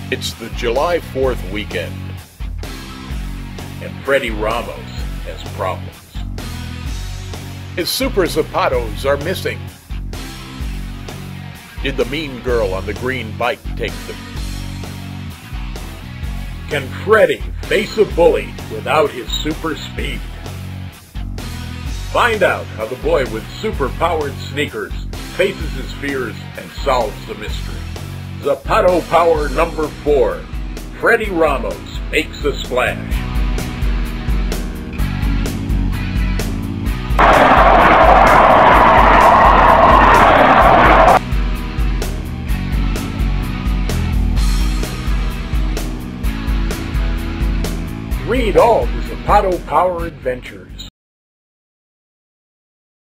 It's the July 4th weekend, and Freddie Ramos has problems. His super zapatos are missing. Did the mean girl on the green bike take them? Can Freddie face a bully without his super speed? Find out how the boy with super-powered sneakers faces his fears and solves the mystery. Zapato Power number 4. Freddie Ramos makes a splash. Read all the Zapato Power adventures